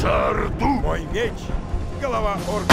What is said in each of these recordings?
За Орду! Мой меч — голова орка.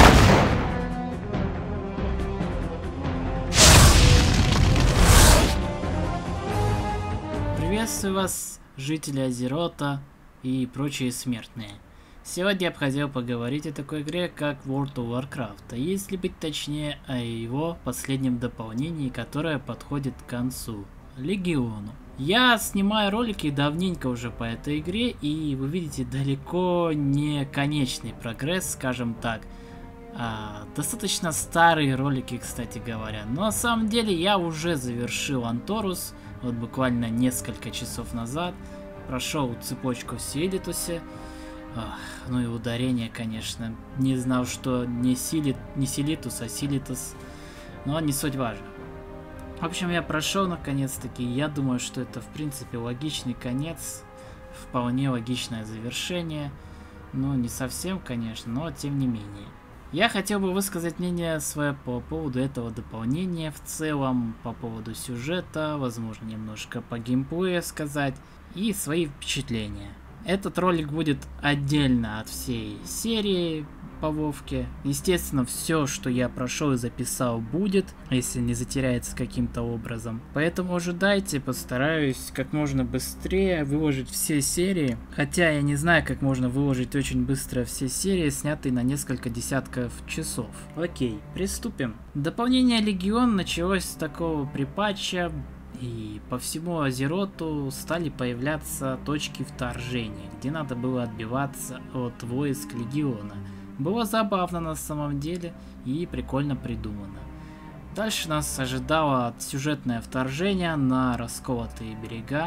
Приветствую вас, жители Азерота и прочие смертные. Сегодня я бы хотел поговорить о такой игре, как World of Warcraft, а если быть точнее, о его последнем дополнении, которое подходит к концу — Легиону. Я снимаю ролики давненько уже по этой игре, и вы видите далеко не конечный прогресс, скажем так. Достаточно старые ролики, кстати говоря. Но на самом деле я уже завершил Анторус, вот буквально несколько часов назад. Прошел цепочку в Силитусе. Ну и ударение, конечно. Не знал, что не Силитус, а Силитус. Но не суть важно. В общем, я прошел наконец-таки. Я думаю, что это в принципе логичный конец. Вполне логичное завершение. Ну, не совсем, конечно, но тем не менее. Я хотел бы высказать мнение свое по поводу этого дополнения в целом, по поводу сюжета, возможно, немножко по геймплею сказать и свои впечатления. Этот ролик будет отдельно от всей серии по Вовке. Естественно, все, что я прошел и записал, будет, если не затеряется каким-то образом. Поэтому ожидайте, постараюсь как можно быстрее выложить все серии. Хотя я не знаю, как можно выложить очень быстро все серии, снятые на несколько десятков часов. Окей, приступим. Дополнение Легион началось с такого припатча. И по всему Азероту стали появляться точки вторжения, где надо было отбиваться от войск Легиона. Было забавно на самом деле и прикольно придумано. Дальше нас ожидало сюжетное вторжение на расколотые берега.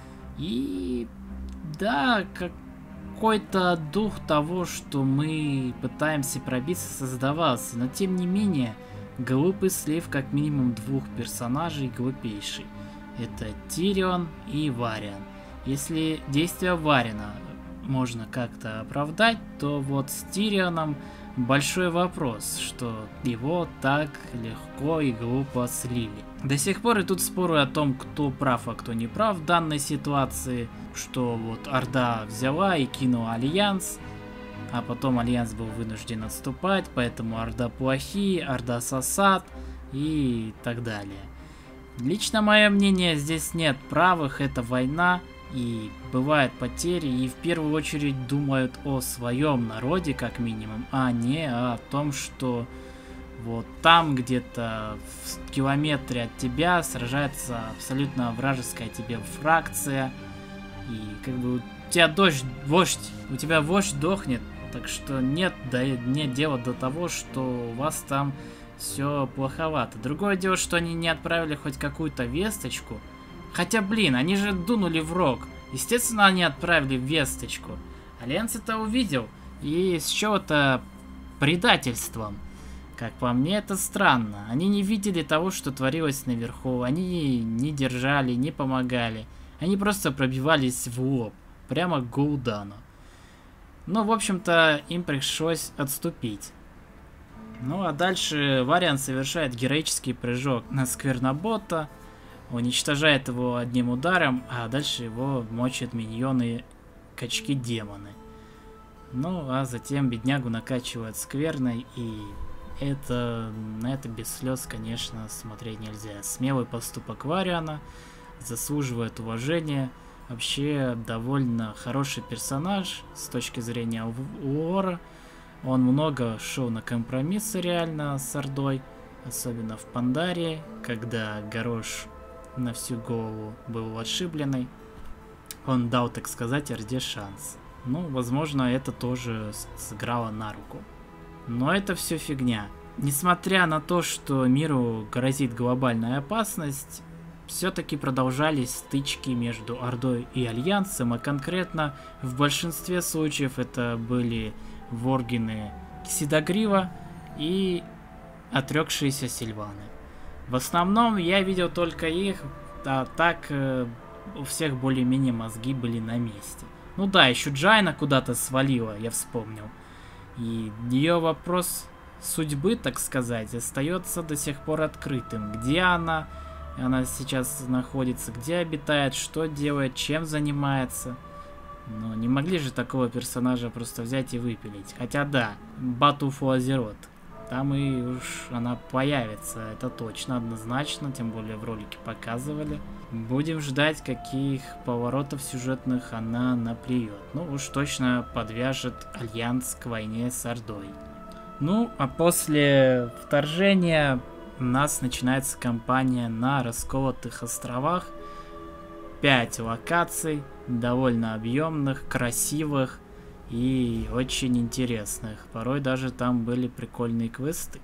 И да, какой-то дух того, что мы пытаемся пробиться, создавался, но тем не менее... Глупый слив как минимум двух персонажей глупейший. Это Тирион и Вариан. Если действия Варина можно как-то оправдать, то вот с Тирионом большой вопрос, что его так легко и глупо слили. До сих пор идут споры о том, кто прав, а кто не прав в данной ситуации, что вот Орда взяла и кинула Альянс, а потом Альянс был вынужден отступать, поэтому Орда плохие, Орда сосат и так далее. Лично мое мнение, здесь нет правых, это война, и бывают потери, и в первую очередь думают о своем народе, как минимум, а не о том, что вот там где-то в километре от тебя сражается абсолютно вражеская тебе фракция, и как бы у тебя у тебя вождь дохнет. Так что нет дела до того, что у вас там все плоховато. Другое дело, что они не отправили хоть какую-то весточку. Хотя, блин, они же дунули в рог. Естественно, они отправили весточку. Альянс это увидел и счел это предательством. Как по мне, это странно. Они не видели того, что творилось наверху. Они не держали, не помогали. Они просто пробивались в лоб. Прямо к Гул'дану. Ну, в общем-то, им пришлось отступить. Ну, а дальше Вариан совершает героический прыжок на Сквернобота, уничтожает его одним ударом, а дальше его мочат миньоны качки-демоны. Ну, а затем беднягу накачивают скверной, и на это без слез, конечно, смотреть нельзя. Смелый поступок Вариана заслуживает уважения. Вообще довольно хороший персонаж с точки зрения лора. Он много шел на компромиссы реально с Ордой, особенно в Пандарии, когда Горош на всю голову был отшибленный. Он дал, так сказать, Орде шанс. Ну, возможно, это тоже сыграло на руку. Но это все фигня. Несмотря на то, что миру грозит глобальная опасность, все-таки продолжались стычки между Ордой и Альянсом, а конкретно в большинстве случаев это были воргины Ксидогрива и отрекшиеся Сильваны. В основном я видел только их, а так у всех более-менее мозги были на месте. Ну да, еще Джайна куда-то свалила, я вспомнил. И ее вопрос судьбы, так сказать, остается до сих пор открытым. Где она сейчас находится, где обитает, что делает, чем занимается. Но не могли же такого персонажа просто взять и выпилить. Хотя да, Battle for Azeroth. Там и уж она появится, это точно, однозначно, тем более в ролике показывали. Будем ждать, каких поворотов сюжетных она наплюет. Ну уж точно подвяжет альянс к войне с Ордой. Ну, а после вторжения у нас начинается кампания на Расколотых островах. 5 локаций, довольно объемных, красивых и очень интересных. Порой даже там были прикольные квесты.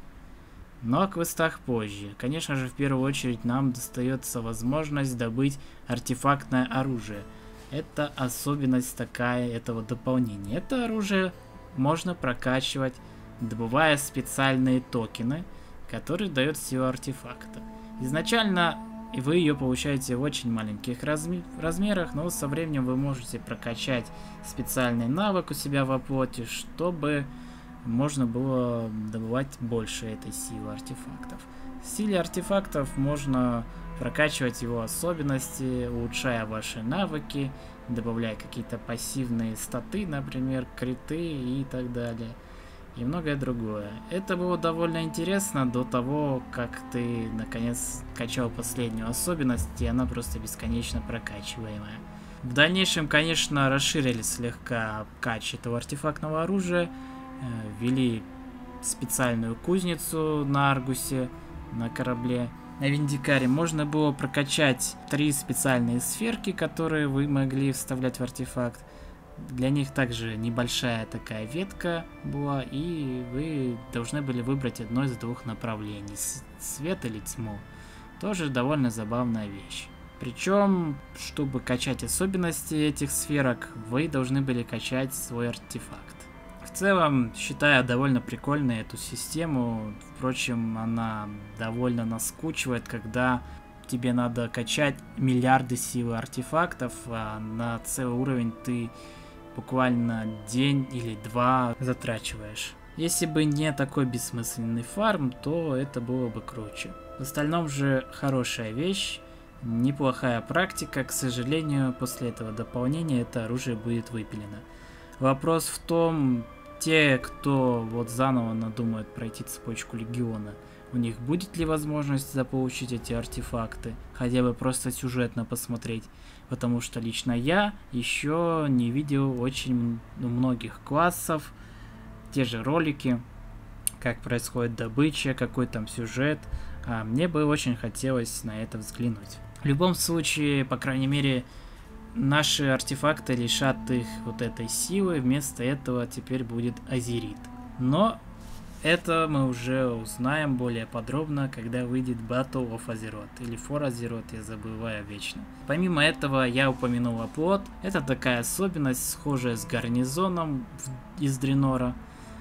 Но о квестах позже. Конечно же, в первую очередь нам достается возможность добыть артефактное оружие. Это особенность такая этого дополнения. Это оружие можно прокачивать, добывая специальные токены, которые дают силу артефакта. Изначально вы ее получаете в очень маленьких размерах, но со временем вы можете прокачать специальный навык у себя во плоти, чтобы можно было добывать больше этой силы артефактов. В силе артефактов можно прокачивать его особенности, улучшая ваши навыки, добавляя какие-то пассивные статы, например, криты и так далее. И многое другое. Это было довольно интересно до того, как ты наконец качал последнюю особенность, и она просто бесконечно прокачиваемая. В дальнейшем, конечно, расширили слегка кач этого артефактного оружия, ввели специальную кузницу на Аргусе, на корабле. На Виндикаре можно было прокачать 3 специальные сферки, которые вы могли вставлять в артефакт. Для них также небольшая такая ветка была, и вы должны были выбрать одно из 2 направлений, свет или тьму. Тоже довольно забавная вещь. Причем, чтобы качать особенности этих сферок, вы должны были качать свой артефакт. В целом, считаю довольно прикольной эту систему, впрочем, она довольно наскучивает, когда тебе надо качать миллиарды силы артефактов, а на целый уровень ты буквально день или 2 затрачиваешь. Если бы не такой бессмысленный фарм, то это было бы круче. В остальном же хорошая вещь, неплохая практика. К сожалению, после этого дополнения это оружие будет выпилено. Вопрос в том, те, кто вот заново надумает пройти цепочку Легиона, у них будет ли возможность заполучить эти артефакты, хотя бы просто сюжетно посмотреть, потому что лично я еще не видел очень многих классов, те же ролики, как происходит добыча, какой там сюжет, а мне бы очень хотелось на это взглянуть. В любом случае, по крайней мере, наши артефакты лишат их вот этой силы, вместо этого теперь будет Азерит. Но это мы уже узнаем более подробно, когда выйдет Battle of Azeroth, или For Azeroth, я забываю вечно. Помимо этого, я упомянул оплот. Это такая особенность, схожая с гарнизоном из Дренора.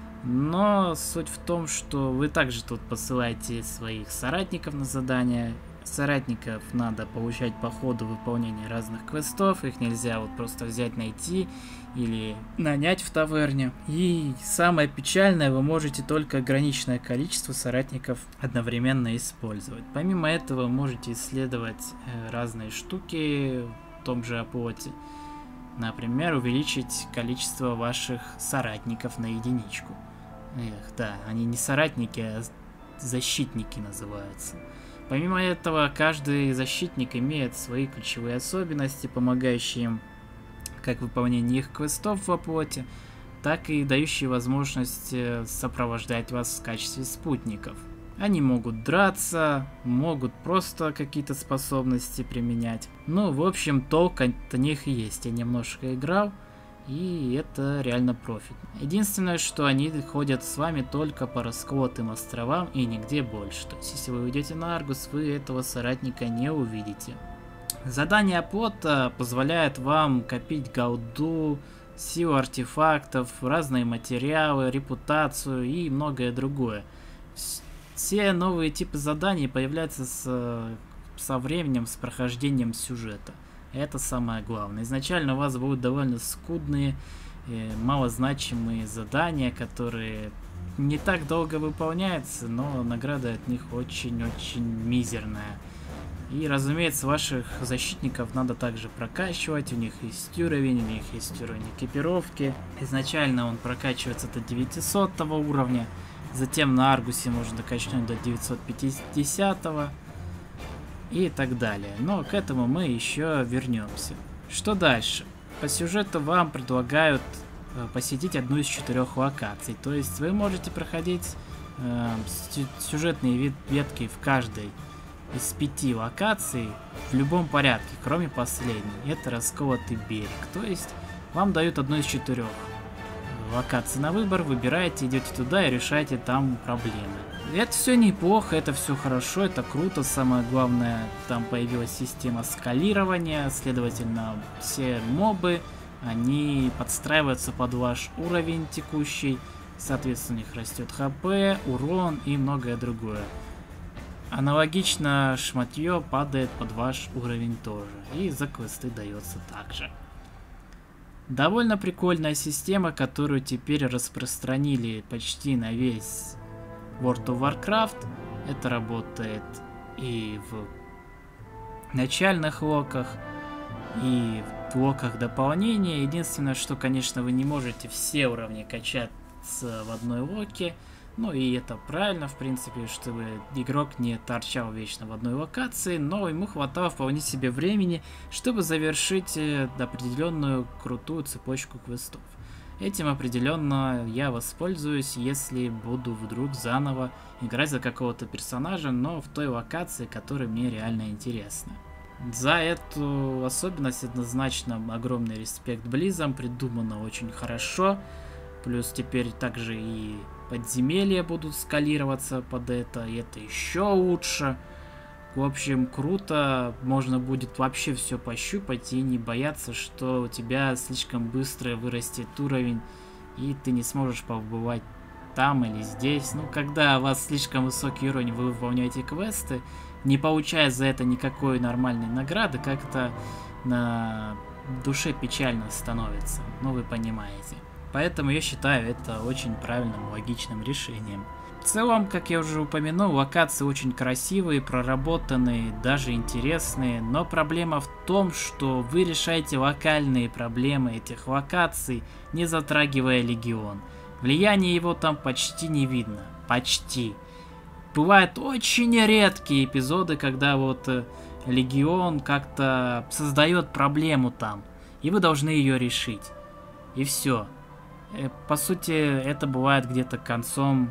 Но суть в том, что вы также тут посылаете своих соратников на задания. Соратников надо получать по ходу выполнения разных квестов, их нельзя вот просто взять, найти или нанять в таверне. И самое печальное, вы можете только ограниченное количество соратников одновременно использовать. Помимо этого, можете исследовать разные штуки в том же оплоте. Например, увеличить количество ваших соратников на единичку. Эх, да, они не соратники, а защитники называются. Помимо этого, каждый защитник имеет свои ключевые особенности, помогающие им как в выполнении их квестов в оплоте, так и дающие возможность сопровождать вас в качестве спутников. Они могут драться, могут просто какие-то способности применять. Ну, в общем, толк от них есть. Я немножко играл, и это реально профит. Единственное, что они ходят с вами только по расколотым островам и нигде больше. То есть, если вы уйдете на Аргус, вы этого соратника не увидите. Задание оплота позволяет вам копить голду, силу артефактов, разные материалы, репутацию и многое другое. Все новые типы заданий появляются со временем, с прохождением сюжета. Это самое главное. Изначально у вас будут довольно скудные, малозначимые задания, которые не так долго выполняются, но награда от них очень-очень мизерная. И, разумеется, ваших защитников надо также прокачивать. У них есть уровень, у них есть уровень экипировки. Изначально он прокачивается до 900 уровня. Затем на Аргусе можно качнуть до 950 и так далее. Но к этому мы еще вернемся. Что дальше? По сюжету вам предлагают посетить одну из 4 локаций. То есть вы можете проходить сюжетные ветки в каждой из 5 локаций в любом порядке, кроме последней. Это Расколотый берег. То есть вам дают одну из 4 локаций на выбор, выбираете, идете туда и решаете там проблемы. Это все неплохо, это все хорошо, это круто. Самое главное, там появилась система скалирования, следовательно, все мобы, они подстраиваются под ваш уровень текущий, соответственно, у них растет хп, урон и многое другое. Аналогично шматье падает под ваш уровень тоже, и за квесты дается также. Довольно прикольная система, которую теперь распространили почти на весь World of Warcraft. Это работает и в начальных локах, и в локах дополнения. Единственное, что, конечно, вы не можете все уровни качаться в одной локе. Ну и это правильно, в принципе, чтобы игрок не торчал вечно в одной локации, но ему хватало вполне себе времени, чтобы завершить определенную крутую цепочку квестов. Этим определенно я воспользуюсь, если буду вдруг заново играть за какого-то персонажа, но в той локации, которая мне реально интересна. За эту особенность однозначно огромный респект Близзам, придумано очень хорошо. Плюс теперь также и подземелья будут скалироваться под это, и это еще лучше. В общем, круто, можно будет вообще все пощупать и не бояться, что у тебя слишком быстро вырастет уровень, и ты не сможешь побывать там или здесь. Ну, когда у вас слишком высокий уровень, вы выполняете квесты, не получая за это никакой нормальной награды, как-то на душе печально становится, ну вы понимаете. Поэтому я считаю это очень правильным, логичным решением. В целом, как я уже упомянул, локации очень красивые, проработанные, даже интересные, но проблема в том, что вы решаете локальные проблемы этих локаций, не затрагивая Легион. Влияние его там почти не видно. Почти. Бывают очень редкие эпизоды, когда вот Легион как-то создает проблему там, и вы должны ее решить. И все. По сути, это бывает где-то концом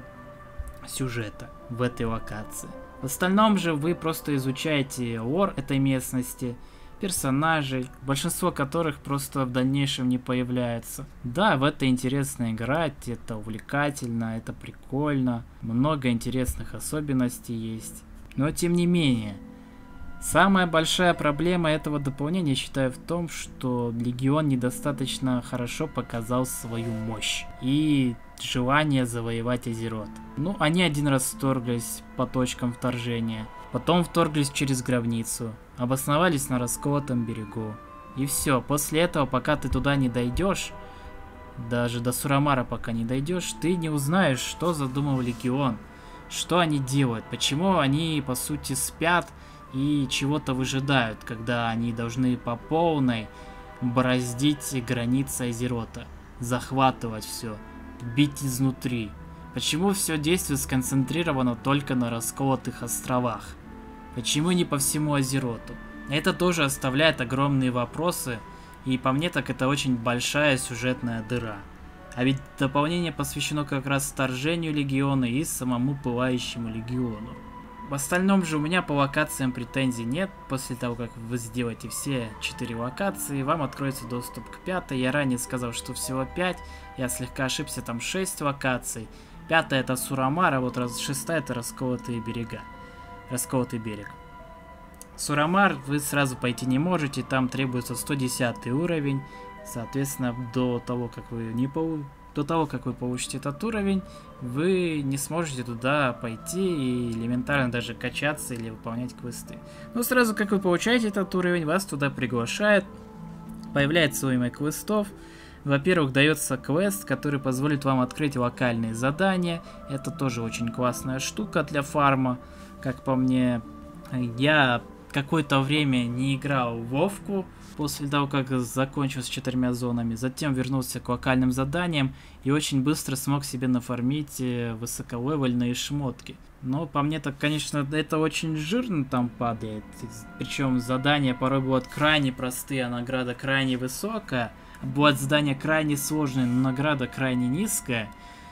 сюжета в этой локации. В остальном же вы просто изучаете лор этой местности, персонажей, большинство которых просто в дальнейшем не появляется. Да, в это интересно играть, это увлекательно, это прикольно, много интересных особенностей есть. Но тем не менее, самая большая проблема этого дополнения, я считаю, в том, что Легион недостаточно хорошо показал свою мощь и желание завоевать Азерот. Ну, они один раз вторглись по точкам вторжения, потом вторглись через гробницу, обосновались на Расколотом берегу. И все, после этого, пока ты туда не дойдешь, даже до Сурамара пока не дойдешь, ты не узнаешь, что задумал Легион, что они делают, почему они, по сути, спят и чего-то выжидают, когда они должны по полной бороздить границы Азерота, захватывать все, бить изнутри. Почему все действие сконцентрировано только на Расколотых островах? Почему не по всему Азероту? Это тоже оставляет огромные вопросы, и по мне так это очень большая сюжетная дыра. А ведь дополнение посвящено как раз вторжению Легиона и самому Пылающему Легиону. В остальном же у меня по локациям претензий нет. После того, как вы сделаете все 4 локации, вам откроется доступ к 5-й. Я ранее сказал, что всего 5. Я слегка ошибся, там 6 локаций. 5-я это Сурамар, а вот 6-я это Расколотые берега. Расколотый берег. Сурамар вы сразу пойти не можете, там требуется 110 уровень. Соответственно, до того, как вы получите этот уровень, вы не сможете туда пойти и элементарно даже качаться или выполнять квесты. Но сразу как вы получаете этот уровень, вас туда приглашают, появляется уйма квестов. Во-первых, дается квест, который позволит вам открыть локальные задания. Это тоже очень классная штука для фарма, как по мне. Я какое-то время не играл в Вовку, после того, как закончил с 4 зонами. Затем вернулся к локальным заданиям и очень быстро смог себе нафармить высоколевельные шмотки. Но по мне так, конечно, это очень жирно там падает. Причем задания порой будут крайне простые, а награда крайне высокая. Бывают задания крайне сложные, но награда крайне низкая.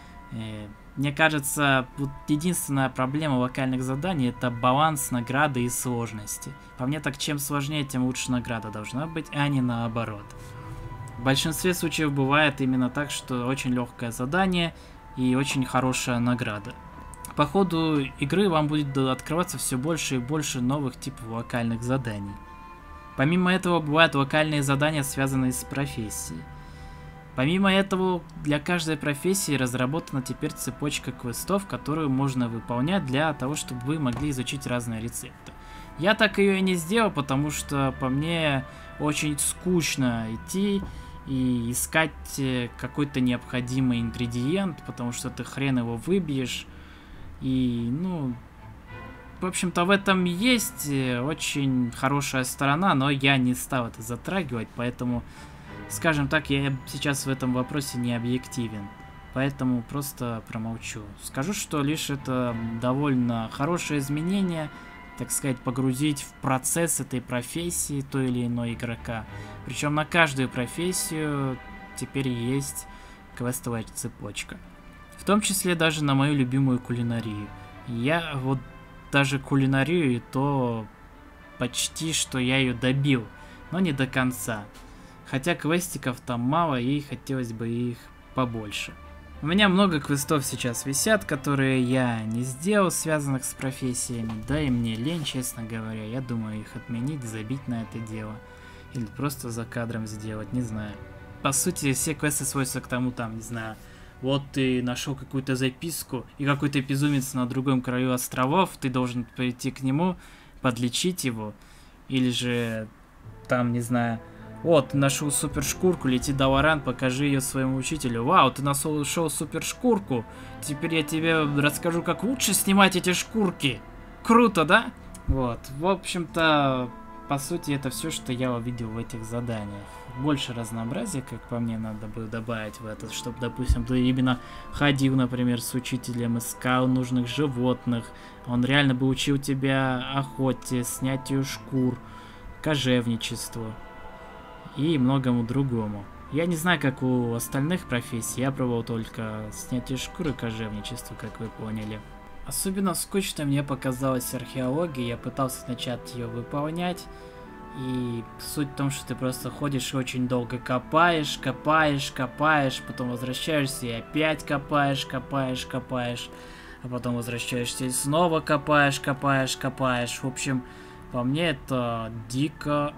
Мне кажется, вот единственная проблема локальных заданий — это баланс награды и сложности. По мне так, чем сложнее, тем лучше награда должна быть, а не наоборот. В большинстве случаев бывает именно так, что очень легкое задание и очень хорошая награда. По ходу игры вам будет открываться все больше и больше новых типов локальных заданий. Помимо этого, бывают локальные задания, связанные с профессией. Помимо этого, для каждой профессии разработана теперь цепочка квестов, которую можно выполнять для того, чтобы вы могли изучить разные рецепты. Я так ее и не сделал, потому что по мне очень скучно идти и искать какой-то необходимый ингредиент, потому что ты хрен его выбьешь. И, ну, в общем-то, в этом есть очень хорошая сторона, но я не стал это затрагивать, поэтому, скажем так, я сейчас в этом вопросе не объективен, поэтому просто промолчу. Скажу, что лишь это довольно хорошее изменение, так сказать, погрузить в процесс этой профессии той или иной игрока. Причем на каждую профессию теперь есть квестовая цепочка. В том числе даже на мою любимую кулинарию. Я вот даже кулинарию, и то почти что я ее добил, но не до конца. Хотя квестиков там мало, и хотелось бы их побольше. У меня много квестов сейчас висят, которые я не сделал, связанных с профессиями. Да и мне лень, честно говоря. Я думаю их отменить, забить на это дело. Или просто за кадром сделать, не знаю. По сути, все квесты сводятся к тому, там, не знаю. Вот ты нашел какую-то записку, и какой-то безумец на другом краю островов, ты должен прийти к нему, подлечить его. Или же, там, не знаю, вот, ты нашел супершкурку, лети до Варан, покажи ее своему учителю. Вау, ты нашел супершкурку, теперь я тебе расскажу, как лучше снимать эти шкурки. Круто, да? Вот, в общем-то, по сути, это все, что я увидел в этих заданиях. Больше разнообразия, как по мне, надо бы добавить в это, чтобы, допустим, ты именно ходил, например, с учителем, искал нужных животных, он реально бы учил тебя охоте, снятию шкур, кожевничеству и многому другому. Я не знаю, как у остальных профессий, я пробовал только снятие шкур и кожевничество, как вы поняли. Особенно скучно мне показалась археология, я пытался начать ее выполнять. И суть в том, что ты просто ходишь и очень долго копаешь, потом возвращаешься и опять копаешь, а потом возвращаешься и снова копаешь. В общем, по мне это дико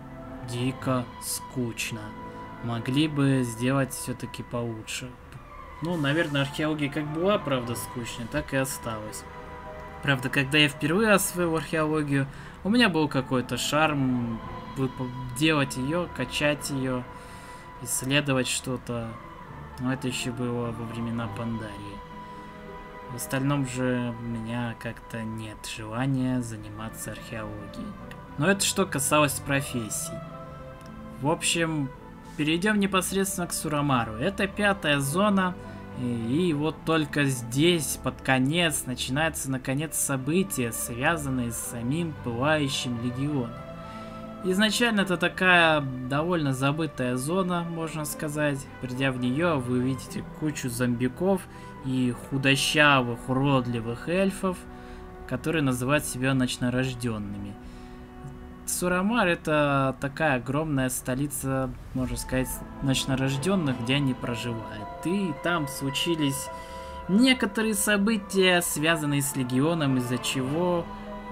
скучно. Могли бы сделать все-таки получше. Ну, наверное, археология как была, правда, скучной, так и осталась. Правда, когда я впервые освоил археологию, у меня был какой-то шарм делать ее, качать ее, исследовать что-то. Но это еще было во времена Пандарии. В остальном же у меня как-то нет желания заниматься археологией. Но это что касалось профессий. В общем, перейдем непосредственно к Сурамару. Это 5-я зона. И вот только здесь, под конец, начинаются наконец события, связанные с самим Пылающим Легионом. Изначально это такая довольно забытая зона, можно сказать. Придя в нее, вы увидите кучу зомбиков и худощавых, уродливых эльфов, которые называют себя ночнорожденными. Сурамар — это такая огромная столица, можно сказать, ночнорожденных, где они проживают. И там случились некоторые события, связанные с Легионом, из-за чего,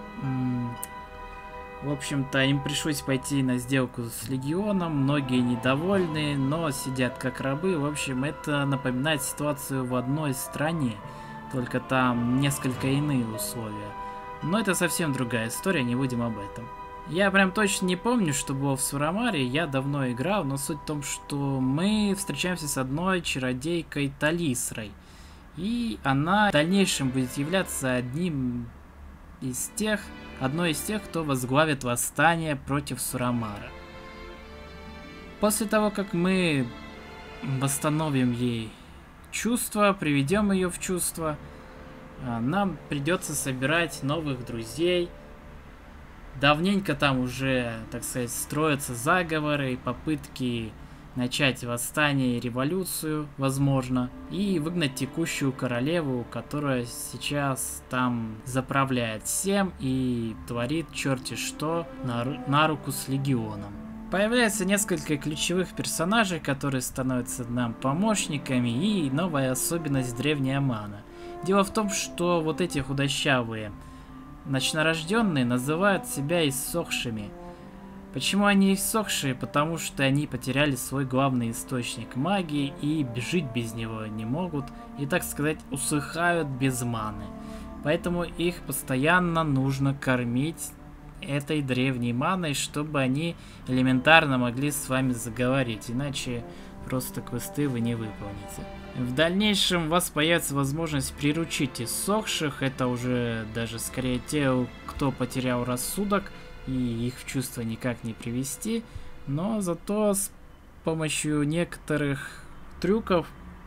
в общем-то, им пришлось пойти на сделку с Легионом. Многие недовольны, но сидят как рабы. В общем, это напоминает ситуацию в одной стране, только там несколько иные условия. Но это совсем другая история, не будем об этом. Я прям точно не помню, что было в Сурамаре, я давно играл, но суть в том, что мы встречаемся с одной чародейкой Талисрой. И она в дальнейшем будет являться одним из тех, одной из тех, кто возглавит восстание против Сурамара. После того, как мы восстановим ей чувства, приведем ее в чувство, нам придется собирать новых друзей. Давненько там уже, так сказать, строятся заговоры и попытки начать восстание и революцию, возможно, и выгнать текущую королеву, которая сейчас там заправляет всем и творит черти что на руку с легионом. Появляется несколько ключевых персонажей, которые становятся нам помощниками, и новая особенность древней Амана. Дело в том, что вот эти худощавые ночнорожденные называют себя иссохшими. Почему они иссохшие? Потому что они потеряли свой главный источник магии и жить без него не могут, и, так сказать, усыхают без маны. Поэтому их постоянно нужно кормить этой древней маной, чтобы они элементарно могли с вами заговорить, иначе просто квесты вы не выполните. В дальнейшем у вас появится возможность приручить иссохших, это уже даже скорее те, кто потерял рассудок, и их в чувство никак не привести, но зато с помощью некоторых трюков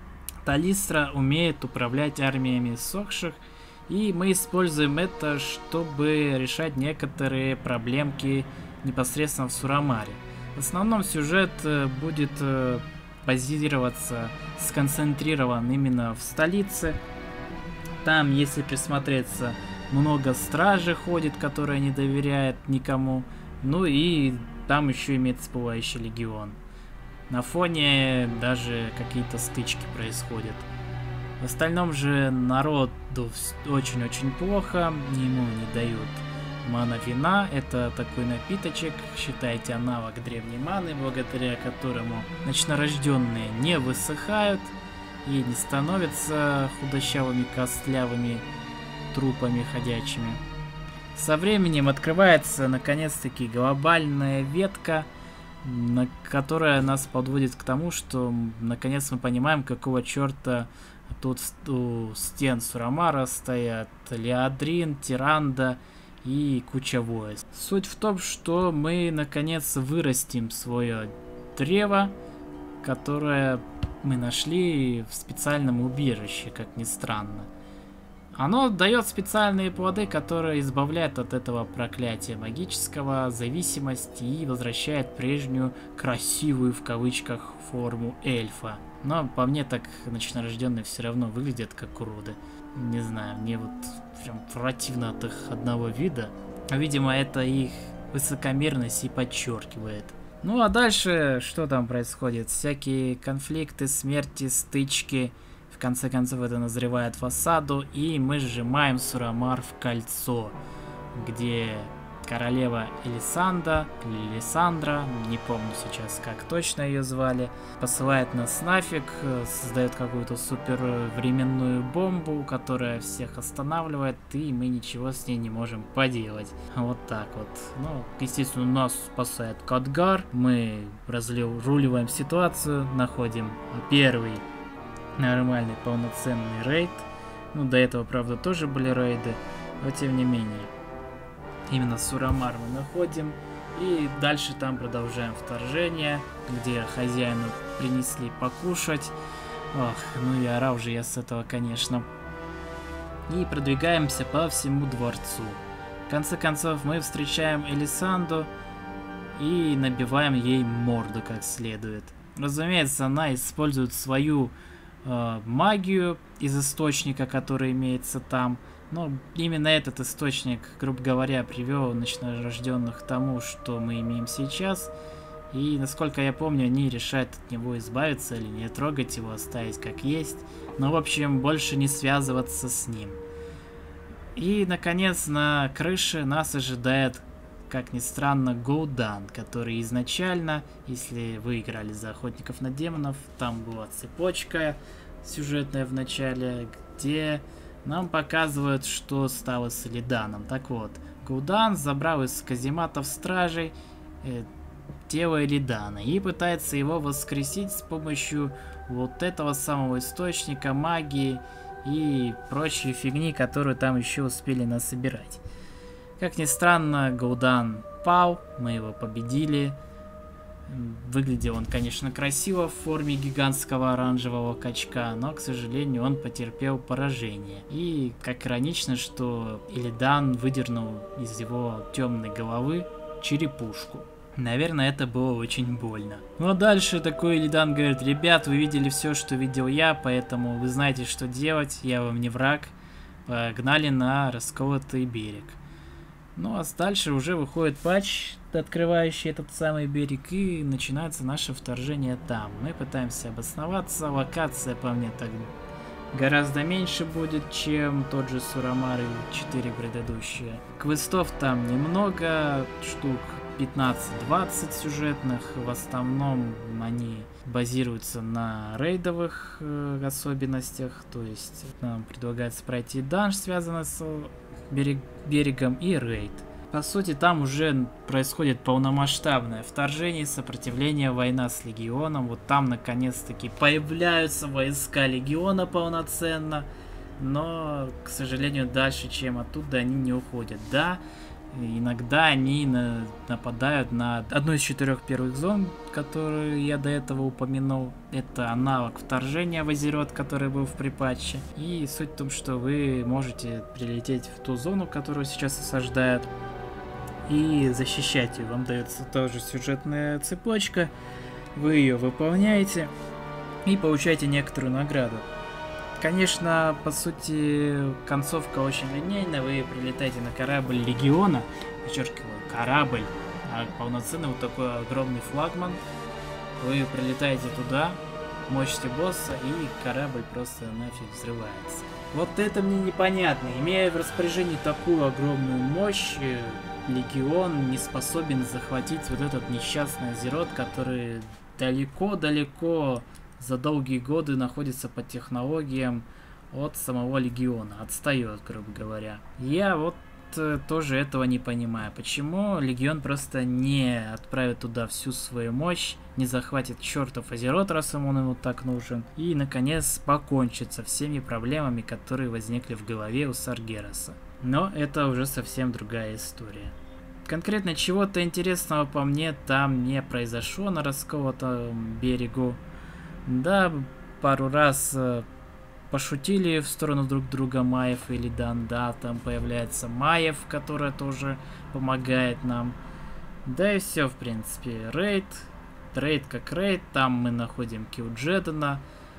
Талистра умеет управлять армиями иссохших, и мы используем это, чтобы решать некоторые проблемки непосредственно в Сурамаре. В основном сюжет будет базироваться, сконцентрирован именно в столице. Там, если присмотреться, много стражи ходит, которые не доверяют никому. Ну и там еще имеется всплывающий легион. На фоне даже какие-то стычки происходят. В остальном же народу очень-очень плохо, ему не дают мана вина. Это такой напиточек, считайте, аналог древней маны, благодаря которому ночнорожденные не высыхают и не становятся худощавыми, костлявыми трупами ходячими. Со временем открывается наконец-таки глобальная ветка, которая нас подводит к тому, что наконец мы понимаем, какого черта тут у стен Сурамара стоят Леодрин, Тиранда и куча войск. Суть в том, что мы наконец вырастим свое древо, которое мы нашли в специальном убежище, как ни странно. Оно дает специальные плоды, которые избавляют от этого проклятия магического, зависимости и возвращает прежнюю красивую в кавычках форму эльфа. Но по мне так ночнорожденные все равно выглядят как уроды. Не знаю, мне вот прям противно от их одного вида. Видимо, это их высокомерность и подчеркивает. Ну а дальше что там происходит? Всякие конфликты, смерти, стычки. В конце концов это назревает в осаду, и мы сжимаем Сурамар в кольцо, где королева Элисандра, не помню сейчас, как точно ее звали, посылает нас нафиг, создает какую-то супер временную бомбу, которая всех останавливает, и мы ничего с ней не можем поделать. Вот так вот. Ну, естественно, нас спасает Кадгар, мы разруливаем ситуацию, находим первый нормальный полноценный рейд. Ну, до этого, правда, тоже были рейды, но тем не менее. Именно Сурамар мы находим, и дальше там продолжаем вторжение, где хозяину принесли покушать. Ох, ну и орал же я с этого, конечно. И продвигаемся по всему дворцу. В конце концов мы встречаем Элисанду и набиваем ей морду как следует. Разумеется, она использует свою магию из источника, который имеется там. Но именно этот источник, грубо говоря, привел ночнорожденных к тому, что мы имеем сейчас. И, насколько я помню, они решают от него избавиться или не трогать его, оставить как есть. Но, в общем, больше не связываться с ним. И, наконец, на крыше нас ожидает, как ни странно, Гул'дан, который изначально, если вы играли за Охотников на демонов, там была цепочка сюжетная в начале, где нам показывают, что стало с Илиданом. Так вот, Гул'дан забрал из казематов стражей тело Илидана и пытается его воскресить с помощью вот этого самого источника магии и прочей фигни, которую там еще успели насобирать. Как ни странно, Гул'дан пал, мы его победили. Выглядел он, конечно, красиво в форме гигантского оранжевого качка, но, к сожалению, он потерпел поражение. И как иронично, что Илlidan выдернул из его темной головы черепушку. Наверное, это было очень больно. Ну а дальше такой Илlidan говорит: ребят, вы видели все, что видел я, поэтому вы знаете, что делать, я вам не враг. Погнали на расколотый берег. Ну а дальше уже выходит патч, открывающий этот самый берег, и начинается наше вторжение там. Мы пытаемся обосноваться, локация по мне так гораздо меньше будет, чем тот же Сурамари 4 предыдущие. Квестов там немного, штук 15-20 сюжетных, в основном они базируются на рейдовых особенностях, то есть нам предлагается пройти данж, связанный с берегом, и рейд. По сути, там уже происходит полномасштабное вторжение, сопротивление, война с Легионом. Вот там наконец-таки появляются войска Легиона полноценно, но, к сожалению, дальше, чем оттуда, они не уходят. Да, иногда они нападают на одну из 4 первых зон, которую я до этого упомянул. Это аналог вторжения в Азерот, который был в припатче. И суть в том, что вы можете прилететь в ту зону, которую сейчас осаждают, и защищать ее. Вам дается тоже сюжетная цепочка, вы ее выполняете и получаете некоторую награду. Конечно, по сути, концовка очень линейная. Вы прилетаете на корабль Легиона, подчеркиваю, корабль, а полноценный вот такой огромный флагман. Вы прилетаете туда, мочите босса, и корабль просто нафиг взрывается. Вот это мне непонятно. Имея в распоряжении такую огромную мощь, Легион не способен захватить вот этот несчастный Азерот, который далеко-далеко за долгие годы находится по технологиям от самого Легиона. Отстает, грубо говоря. Я вот тоже этого не понимаю. Почему Легион просто не отправит туда всю свою мощь, не захватит чертов Азерот, раз ему так нужен, и, наконец, покончит со всеми проблемами, которые возникли в голове у Саргераса. Но это уже совсем другая история. Конкретно чего-то интересного по мне там не произошло на расколотом берегу. Да, пару раз пошутили в сторону друг друга Маев и Илlidan. Да, там появляется Маев, которая тоже помогает нам. Да и все, в принципе. Рейд как рейд. Там мы находим Кил'Джедана.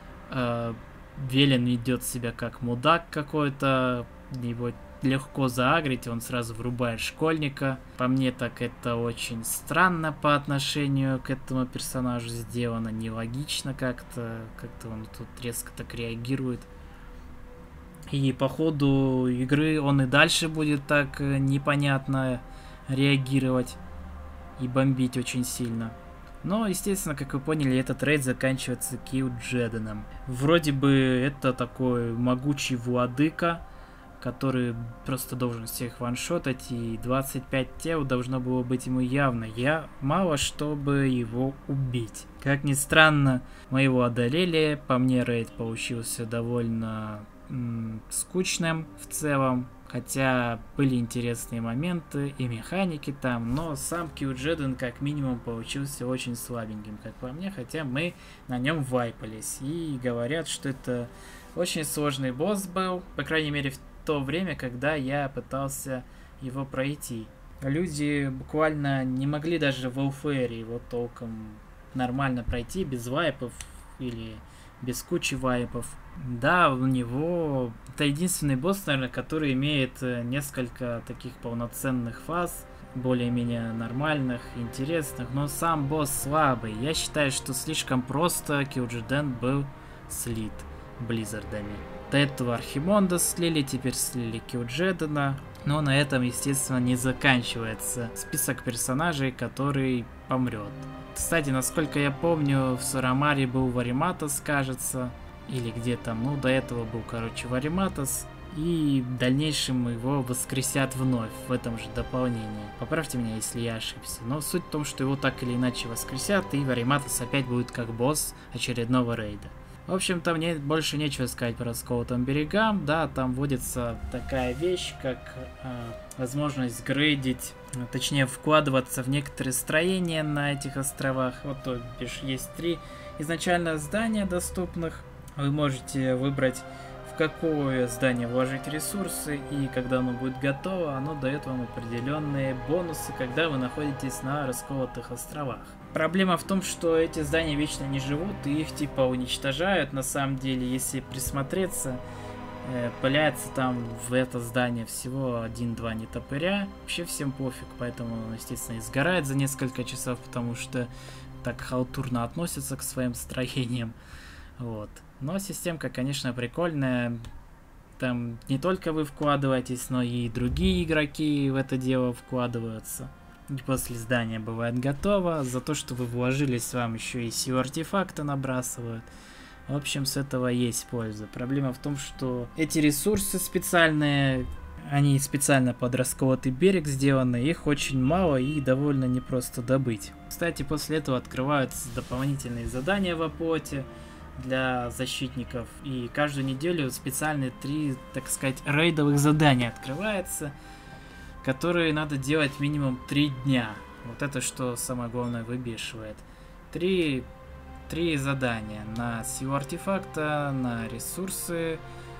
Велен ведет себя как мудак какой-то. Его легко заагрить, он сразу врубает школьника. По мне так это очень странно по отношению к этому персонажу сделано, нелогично как-то он тут резко так реагирует. И по ходу игры он и дальше будет так непонятно реагировать и бомбить очень сильно. Но, естественно, как вы поняли, этот рейд заканчивается Кил'Джеданом. Вроде бы это такой могучий владыка, который просто должен всех ваншотать, и 25 тел должно было быть ему явно мало, чтобы его убить. Как ни странно, мы его одолели. По мне, рейд получился довольно скучным в целом, хотя были интересные моменты и механики там, но сам Кил'Джедан как минимум получился очень слабеньким, как по мне, хотя мы на нем вайпались, и говорят, что это очень сложный босс был, по крайней мере в то время, когда я пытался его пройти. Люди буквально не могли даже в Warfare его толком нормально пройти без вайпов или без кучи вайпов. Да, у него это единственный босс, наверное, который имеет несколько таких полноценных фаз, более-менее нормальных, интересных, но сам босс слабый. Я считаю, что слишком просто Кил'Джедан был слит Близзардами. До этого Архимонда слили, теперь слили Кил'Джедана. Но на этом, естественно, не заканчивается список персонажей, который помрет. Кстати, насколько я помню, в Сурамари был Вариматос, кажется. Или где там, ну, до этого был, короче, Вариматос. И в дальнейшем его воскресят вновь в этом же дополнении. Поправьте меня, если я ошибся. Но суть в том, что его так или иначе воскресят, и Вариматос опять будет как босс очередного рейда. В общем-то, мне больше нечего сказать по расколотым берегам. Да, там вводится такая вещь, как возможность грейдить, точнее вкладываться в некоторые строения на этих островах. Вот то бишь есть 3 изначально здания доступных. Вы можете выбрать, в какое здание вложить ресурсы, и когда оно будет готово, оно дает вам определенные бонусы, когда вы находитесь на расколотых островах. Проблема в том, что эти здания вечно не живут, и их типа уничтожают. На самом деле, если присмотреться, пыляется там в это здание всего 1-2 нетопыря. Вообще всем пофиг, поэтому он, естественно, и сгорает за несколько часов, потому что так халтурно относятся к своим строениям. Вот. Но системка, конечно, прикольная. Там не только вы вкладываетесь, но и другие игроки в это дело вкладываются. И после здания бывает готово. За то, что вы вложились, вам еще и силу артефакта набрасывают. В общем, с этого есть польза. Проблема в том, что эти ресурсы специальные, они специально под расколотый берег сделаны, их очень мало и довольно непросто добыть. Кстати, после этого открываются дополнительные задания в оплоте для защитников, и каждую неделю специальные 3, так сказать, рейдовых задания открывается, которые надо делать минимум 3 дня. Вот это что самое главное выбешивает. 3 задания на силу артефакта, на ресурсы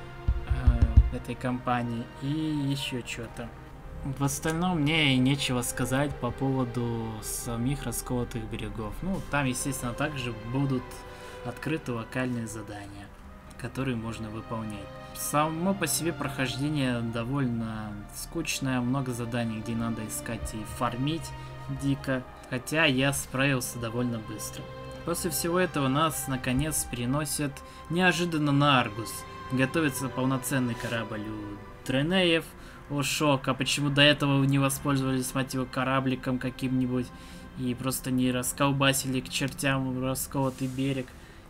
этой компании и еще что-то. В остальном мне и нечего сказать по поводу самих расколотых берегов. Ну, там, естественно, также будут открыты локальные задания, которые можно выполнять. Само по себе прохождение довольно скучное, много заданий, где надо искать и фармить дико, хотя я справился довольно быстро. После всего этого нас наконец переносят неожиданно на Аргус. Готовится полноценный корабль у Дренеев. О, шок, а почему до этого вы не воспользовались, мать его, корабликом каким-нибудь и просто не расколбасили к чертям расколотый берег?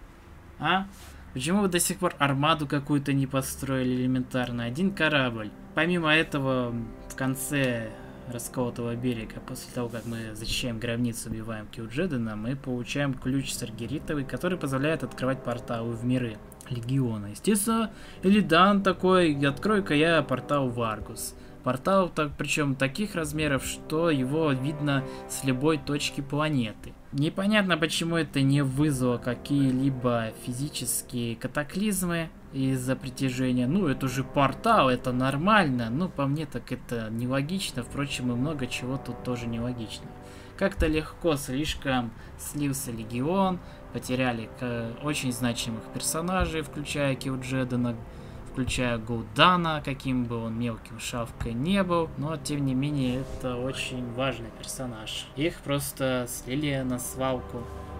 А? Почему вы до сих пор армаду какую-то не построили элементарно? Один корабль. Помимо этого, в конце расколотого берега, после того, как мы защищаем гробницу, убиваем Килджедена, мы получаем ключ саргеритовый, который позволяет открывать порталы в миры Легиона. Естественно, Элидан такой, открою-ка я портал в Аргус. Портал, причем таких размеров, что его видно с любой точки планеты. Непонятно, почему это не вызвало какие-либо физические катаклизмы из-за притяжения. Ну, это же портал, это нормально. Ну, по мне, так это нелогично. Впрочем, и много чего тут тоже нелогично. Как-то легко слишком слился Легион. Потеряли очень значимых персонажей, включая Килджедена, включая Гул'дана, каким бы он мелким шавкой не был, но тем не менее это очень важный персонаж. Их просто слили на свалку,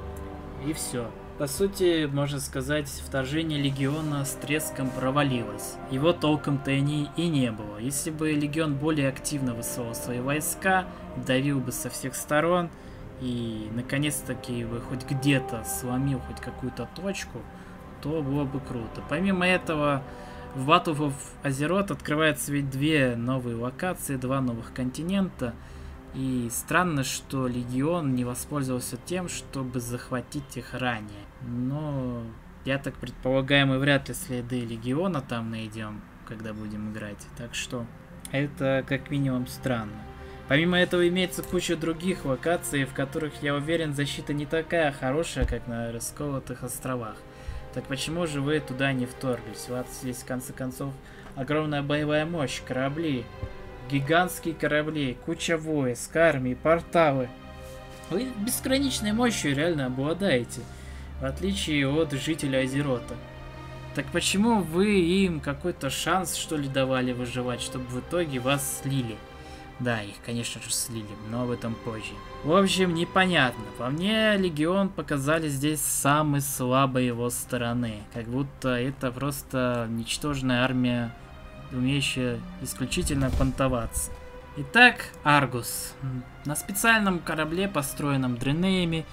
и все. По сути, можно сказать, вторжение Легиона с треском провалилось. Его толком-то и не было. Если бы Легион более активно высылал свои войска, давил бы со всех сторон, и наконец-таки бы хоть где-то сломил хоть какую-то точку, то было бы круто. Помимо этого, в Battle of Azeroth открываются ведь 2 новые локации, 2 новых континента. И странно, что Легион не воспользовался тем, чтобы захватить их ранее. Но я так предполагаю, мы вряд ли следы Легиона там найдем, когда будем играть. Так что это как минимум странно. Помимо этого имеется куча других локаций, в которых, я уверен, защита не такая хорошая, как на расколотых островах. Так почему же вы туда не вторглись? У вас здесь, в конце концов, огромная боевая мощь, корабли, гигантские корабли, куча войск, армии, порталы. Вы безграничной мощью реально обладаете, в отличие от жителей Азерота. Так почему вы им какой-то шанс, что ли, давали выживать, чтобы в итоге вас слили? Да, их, конечно же, слили, но об этом позже. В общем, непонятно. По мне, Легион показали здесь самой слабой его стороны. Как будто это просто ничтожная армия, умеющая исключительно понтоваться. Итак, Аргус. На специальном корабле, построенном Дренеями,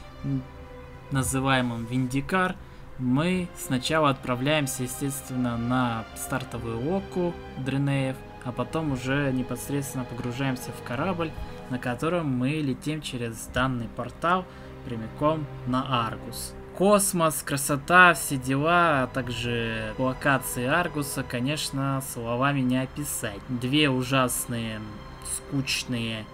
называемом Виндикар, мы сначала отправляемся, естественно, на стартовую лодку Дренеев, а потом уже непосредственно погружаемся в корабль, на котором мы летим через данный портал прямиком на Аргус. космос, красота, все дела, а также локации Аргуса, конечно, словами не описать. Две ужасные, скучные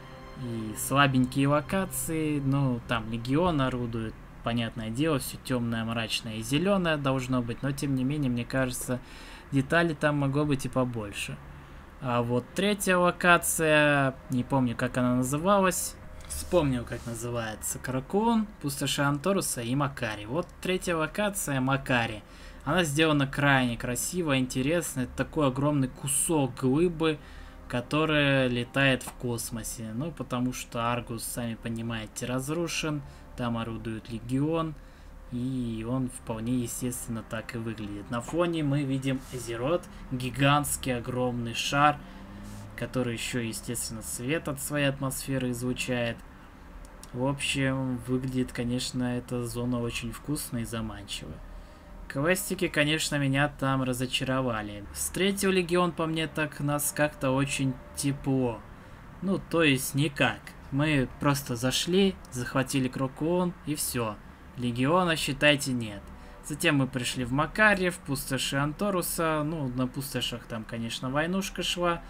и слабенькие локации, ну, там Легион орудует, понятное дело, все темное, мрачное и зеленое должно быть, но тем не менее, мне кажется, деталей там могло быть и побольше. А вот третья локация, не помню, как она называлась, вспомнил, как называется, Каракун, Пустоши Анторуса и Макари. Вот третья локация, Макари, она сделана крайне красиво, интересно, это такой огромный кусок глыбы, которая летает в космосе, ну, потому что Аргус, сами понимаете, разрушен, там орудует Легион, и он вполне естественно так и выглядит. На фоне мы видим Азерот, гигантский огромный шар, который еще, естественно, свет от своей атмосферы излучает. В общем, выглядит, конечно, эта зона очень вкусно и заманчиво. Квестики, конечно, меня там разочаровали. Встретил Легион, по мне, так нас как-то очень тепло. Ну, то есть никак. Мы просто зашли, захватили Крокуон и все. Легиона, считайте, нет. Затем мы пришли в Макари, в пустоши Анторуса. Ну, на пустошах там, конечно, войнушка шла.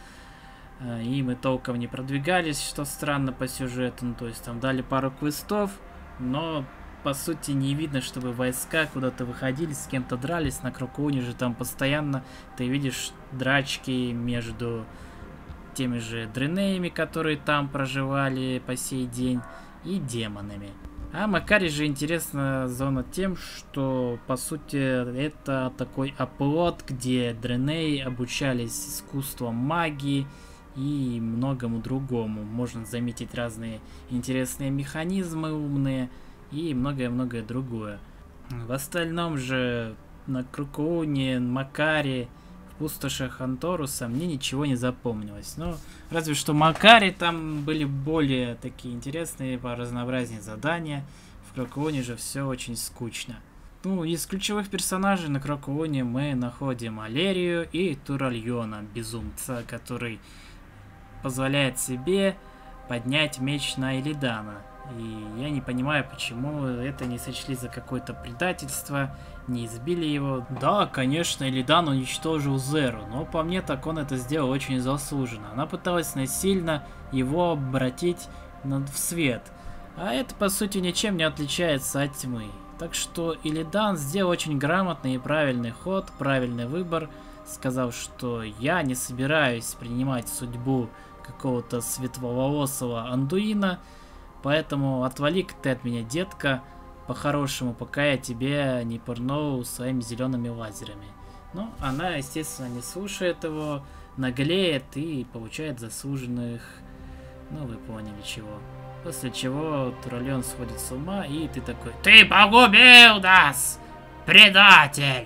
И мы толком не продвигались, что странно по сюжету. Ну, то есть там дали пару квестов, но по сути не видно, чтобы войска куда-то выходили, с кем-то дрались. На Крокуоне же там постоянно ты видишь драчки между теми же дренеями, которые там проживали по сей день, и демонами. А Макари же интересна зона тем, что по сути это такой оплот, где дренеи обучались искусствам магии и многому другому. Можно заметить разные интересные механизмы умные и многое-многое другое. В остальном же на Крокуоне, Макари, в пустошах Анторуса мне ничего не запомнилось. Ну, разве что Макари там были более такие интересные, по разнообразнее задания. В Крокуоне же все очень скучно. Ну, из ключевых персонажей на Крокуоне мы находим Алерию и Туральона, безумца, который позволяет себе поднять меч на Илидана. И я не понимаю, почему это не сочли за какое-то предательство, не избили его. Да, конечно, Илидан уничтожил Зеру, но по мне так он это сделал очень заслуженно. Она пыталась насильно его обратить в свет, а это по сути ничем не отличается от тьмы. Так что Илидан сделал очень грамотный и правильный ход, правильный выбор, сказав, что я не собираюсь принимать судьбу какого-то светловолосого Андуина, поэтому отвали-ка ты от меня, детка, по-хорошему, пока я тебе не пырну своими зелеными лазерами. Ну, она, естественно, не слушает его, наглеет и получает заслуженных, ну, вы поняли чего. После чего Туральон сходит с ума, и ты такой: «Ты погубил нас, предатель!»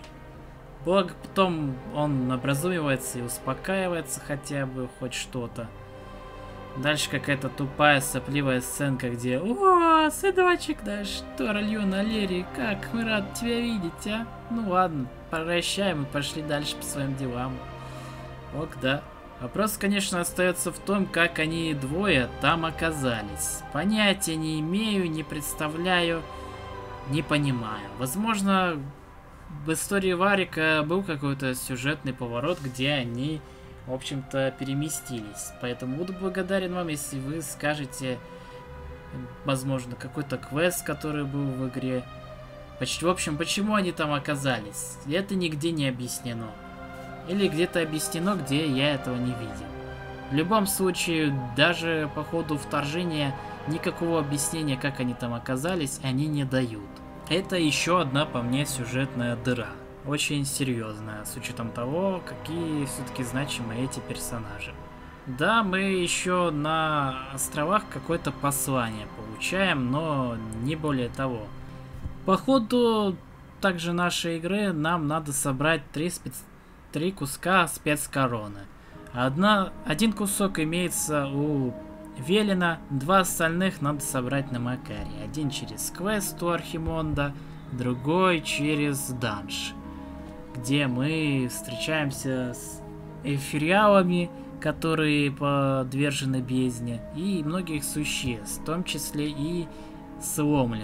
Потом он образумивается и успокаивается хотя бы хоть что-то. Дальше какая-то тупая, сопливая сценка, где: «О, сыночек наш, Туральон, Алерий, как мы рады тебя видеть, а? Ну ладно, прощаем и пошли дальше по своим делам». Ок, да. Вопрос, конечно, остается в том, как они двое там оказались. Понятия не имею, не представляю, не понимаю. Возможно, в истории Варика был какой-то сюжетный поворот, где они, в общем-то, переместились. Поэтому буду благодарен вам, если вы скажете, возможно, какой-то квест, который был в игре. В общем, почему они там оказались? Это нигде не объяснено. Или где-то объяснено, где я этого не видел. В любом случае, даже по ходу вторжения никакого объяснения, как они там оказались, они не дают. Это еще одна, по мне, сюжетная дыра. Очень серьезная, с учетом того, какие все-таки значимые эти персонажи. Да, мы еще на островах какое-то послание получаем, но не более того. По ходу также нашей игры нам надо собрать 3 куска спецкороны. Один кусок имеется у Велена, 2 остальных надо собрать на Макари. Один через квест у Архимонда, другой через данж, где мы встречаемся с эфириалами, которые подвержены бездне, и многих существ, в том числе и сломленных,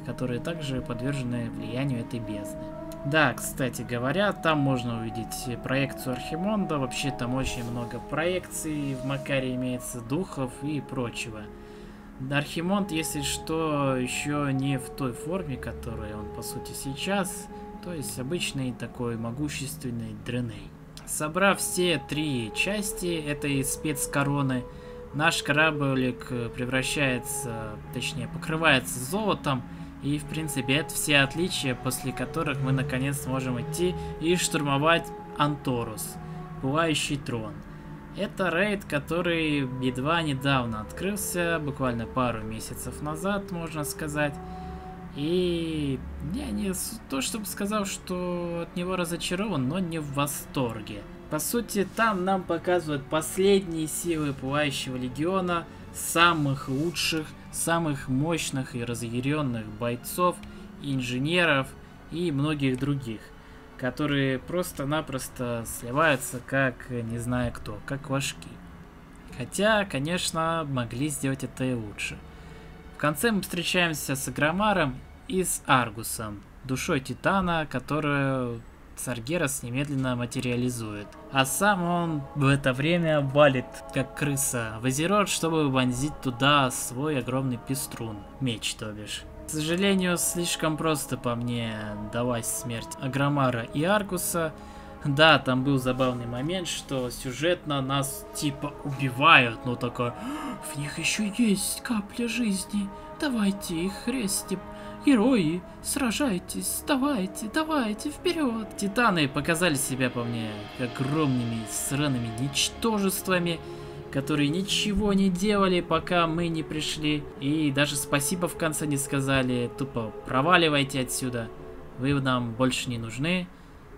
которые также подвержены влиянию этой бездны. Да, кстати говоря, там можно увидеть проекцию Архимонда, вообще там очень много проекций, в Макаре имеется духов и прочего. Архимонд, если что, еще не в той форме, которой он по сути сейчас, то есть обычный такой могущественный Дреней. Собрав все 3 части этой спецкороны, наш кораблик превращается, точнее покрывается золотом, и в принципе это все отличия, после которых мы наконец сможем идти и штурмовать Анторус, Пылающий Трон. Это рейд, который едва недавно открылся, буквально пару месяцев назад, можно сказать. И я не то чтобы сказал, что от него разочарован, но не в восторге. По сути, там нам показывают последние силы Пылающего Легиона, самых лучших, самых мощных и разъяренных бойцов, инженеров и многих других, которые просто-напросто сливаются как не знаю кто, как вожки. Хотя, конечно, могли сделать это и лучше. В конце мы встречаемся с Агромаром и с Аргусом, душой Титана, которую Саргерас немедленно материализует. А сам он в это время валит, как крыса, в Азерот, чтобы вонзить туда свой огромный пеструн. Меч, то бишь. К сожалению, слишком просто по мне далась смерть Агромара и Аргуса. Да, там был забавный момент, что сюжетно нас типа убивают, но такое, в них еще есть капля жизни, давайте их резьте. Герои, сражайтесь, давайте, давайте, вперед! Титаны показали себя по мне огромными сраными ничтожествами, которые ничего не делали, пока мы не пришли. И даже спасибо в конце не сказали, тупо проваливайте отсюда, вы нам больше не нужны.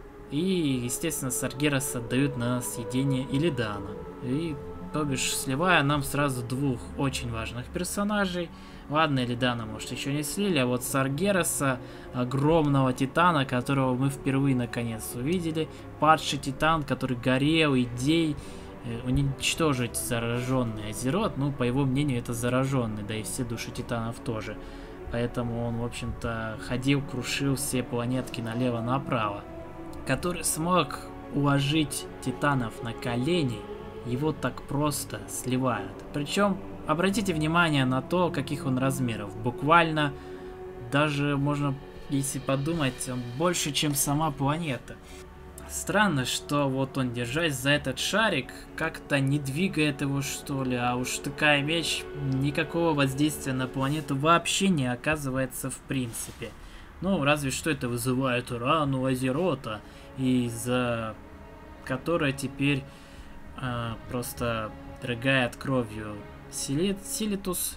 И, естественно, Саргерас отдают на съедение Илидана. И, то бишь, сливая нам сразу 2 очень важных персонажей. Ладно, Илидана, может, еще не слили, а вот Саргераса, огромного титана, которого мы впервые наконец увидели. Падший титан, который горел идей уничтожить зараженный Азерот. Ну, по его мнению, это зараженный, да и все души титанов тоже. Поэтому он, в общем-то, ходил, крушил все планетки налево-направо. Который смог уложить титанов на колени, его так просто сливают. Причем, обратите внимание на то, каких он размеров. Буквально, даже можно, если подумать, он больше, чем сама планета. Странно, что вот он, держась за этот шарик, как-то не двигает его, что ли, а уж такая меч никакого воздействия на планету вообще не оказывается в принципе. Ну, разве что это вызывает рану Азерота, из-за которой теперь просто дрыгает кровью Силитус.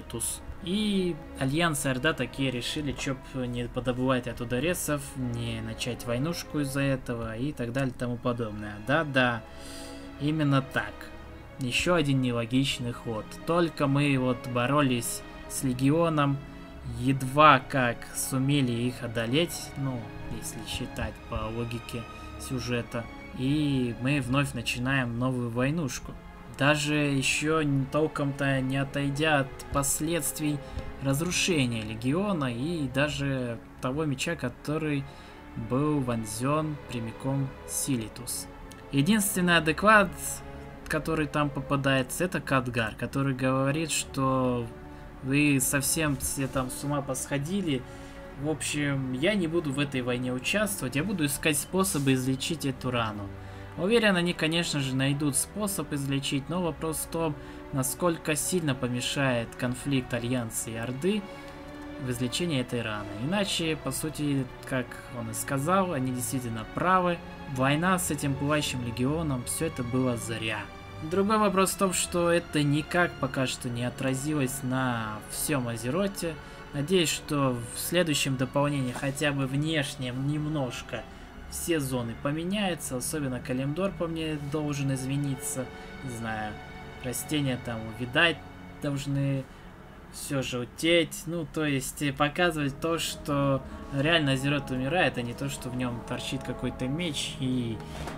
И Альянс и Орда такие решили, чтоб не подобывать оттуда ресов, не начать войнушку из-за этого и так далее и тому подобное. Да-да, именно так. Еще один нелогичный ход. Только мы вот боролись с Легионом, едва как сумели их одолеть, ну, если считать по логике сюжета, и мы вновь начинаем новую войнушку. Даже еще толком-то не отойдя от последствий разрушения Легиона и даже того меча, который был вонзен прямиком Силитус. Единственный адекват, который там попадается, это Кадгар, который говорит, что вы совсем все там с ума посходили. В общем, я не буду в этой войне участвовать, я буду искать способы излечить эту рану. Уверен, они, конечно же, найдут способ излечить, но вопрос в том, насколько сильно помешает конфликт Альянса и Орды в излечении этой раны. Иначе, по сути, как он и сказал, они действительно правы. Война с этим Пылающим Легионом, все это было зря. Другой вопрос в том, что это никак пока что не отразилось на всем Азероте. Надеюсь, что в следующем дополнении хотя бы внешне немножко все зоны поменяются. Особенно Калимдор по мне должен измениться. Не знаю, растения там увядать должны, все желтеть. Ну, то есть показывать то, что реально Азерот умирает, а не то, что в нем торчит какой-то меч и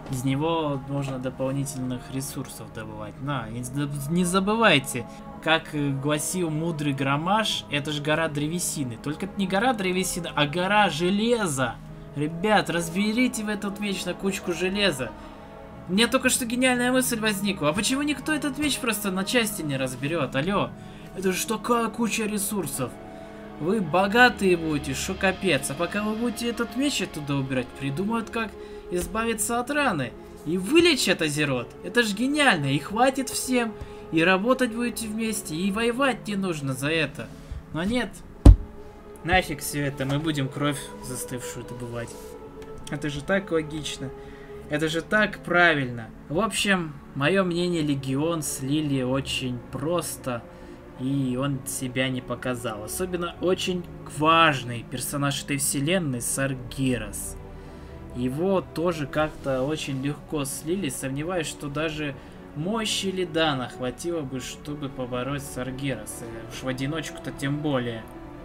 Из него можно дополнительных ресурсов добывать. Не забывайте, как гласил мудрый Громаш, это же гора древесины. Только это не гора древесины, а гора железа. Ребят, разберите в этот меч на кучку железа. Мне только что гениальная мысль возникла. А почему никто этот меч просто на части не разберет? Алло, это же такая куча ресурсов. Вы богатые будете, шо капец. А пока вы будете этот меч оттуда убирать, придумают, как избавиться от раны. И вылечат Азерот. Это ж гениально. И хватит всем. И работать будете вместе. И воевать не нужно за это. Но нет. Нафиг все это. Мы будем кровь застывшую добывать. Это же так логично. Это же так правильно. В общем, мое мнение, Легион слили очень просто. И он себя не показал. Особенно очень важный персонаж этой вселенной Саргерас. Его тоже как-то очень легко слили. Сомневаюсь, что даже мощи Лидана хватило бы, чтобы побороть Саргераса. Уж в одиночку-то тем более.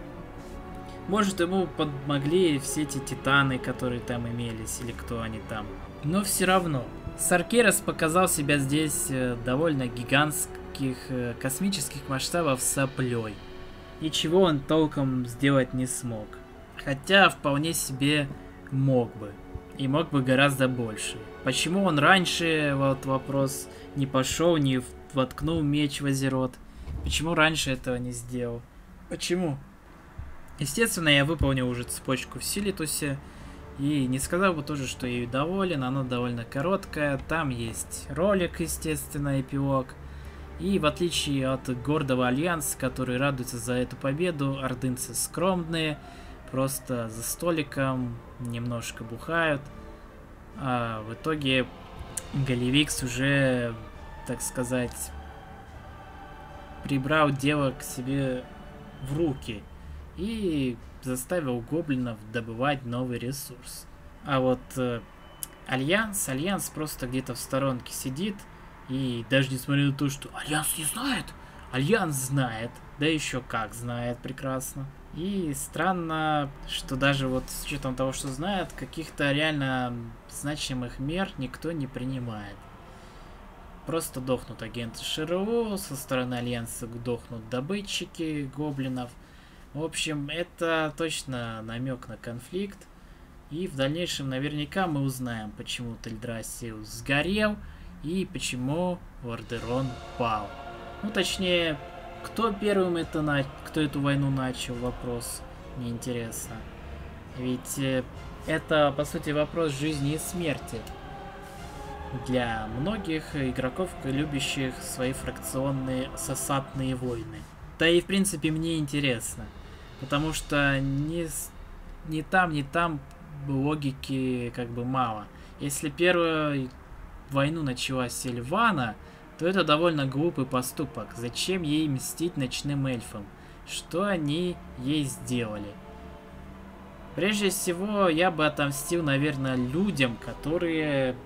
Может, ему помогли все эти титаны, которые там имелись, или кто они там. Но все равно. Саргерас показал себя здесь довольно гигантским космических масштабов соплей. Ничего он толком сделать не смог. Хотя вполне себе мог бы. И мог бы гораздо больше. Почему он раньше, вот вопрос, не пошел, не воткнул меч в Азерот? Почему раньше этого не сделал? Почему? Естественно, я выполнил уже цепочку в Силитусе. И не сказал бы тоже, что я ее доволен. Она довольно короткая. Там есть ролик, естественно, эпилог. И в отличие от гордого Альянса, который радуется за эту победу, ордынцы скромные, просто за столиком немножко бухают. А в итоге Галивикс уже, так сказать, прибрал дело к себе в руки и заставил гоблинов добывать новый ресурс. А вот Альянс просто где-то в сторонке сидит. И даже несмотря на то, что Альянс не знает, Альянс знает, да еще как знает прекрасно. И странно, что даже вот с учетом того, что знает, каких-то реально значимых мер никто не принимает. Просто дохнут агенты ШРУ, со стороны Альянса дохнут добытчики гоблинов. В общем, это точно намек на конфликт. И в дальнейшем наверняка мы узнаем, почему Тельдрасил сгорел. И почему Лордерон пал. Ну, точнее, кто первым кто эту войну начал, вопрос. Мне интересно. Ведь это, по сути, вопрос жизни и смерти. Для многих игроков, любящих свои фракционные сосатные войны. Да и, в принципе, мне интересно. Потому что ни там логики как бы мало. Если первый... войну начала Сильвана, то это довольно глупый поступок. Зачем ей мстить ночным эльфам? Что они ей сделали? Прежде всего, я бы отомстил, наверное, людям, которые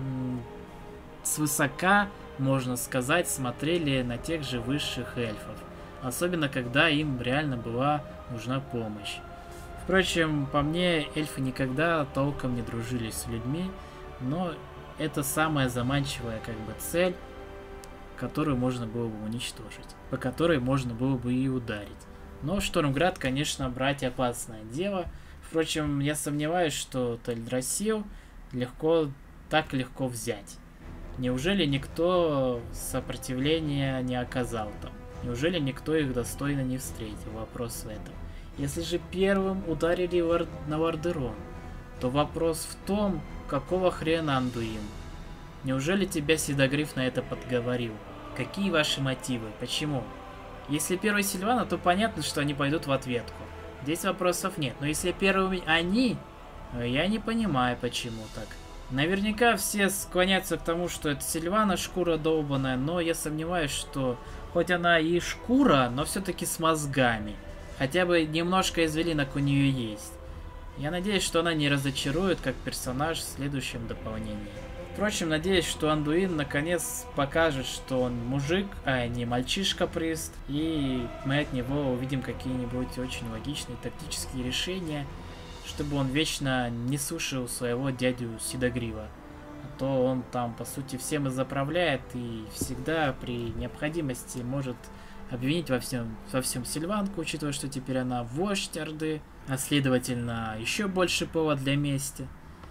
свысока, можно сказать, смотрели на тех же высших эльфов. Особенно, когда им реально была нужна помощь. Впрочем, по мне, эльфы никогда толком не дружили с людьми, но... это самая заманчивая как бы цель, которую можно было бы уничтожить, по которой можно было бы и ударить. Но Штормград, конечно, брать опасное дело. Впрочем, я сомневаюсь, что Тельдрасил так легко взять. Неужели никто сопротивления не оказал там? Неужели никто их достойно не встретил? Вопрос в этом. Если же первым ударили на Лордерон, то вопрос в том, какого хрена, Андуин? Неужели тебя Седогриф на это подговорил? Какие ваши мотивы? Почему? Если первый Сильвана, то понятно, что они пойдут в ответку. Здесь вопросов нет. Но если первыми они, я не понимаю, почему так. Наверняка все склоняются к тому, что это Сильвана шкура долбаная, но я сомневаюсь, что хоть она и шкура, но все-таки с мозгами. Хотя бы немножко извилинок у нее есть. Я надеюсь, что она не разочарует как персонаж в следующем дополнении. Впрочем, надеюсь, что Андуин наконец покажет, что он мужик, а не мальчишка-прист. И мы от него увидим какие-нибудь очень логичные тактические решения, чтобы он вечно не слушал своего дядю Седогрива. А то он там, по сути, всем и заправляет, и всегда при необходимости может обвинить во всем Сильванку, учитывая, что теперь она вождь Орды, а следовательно, еще больше повод для мести.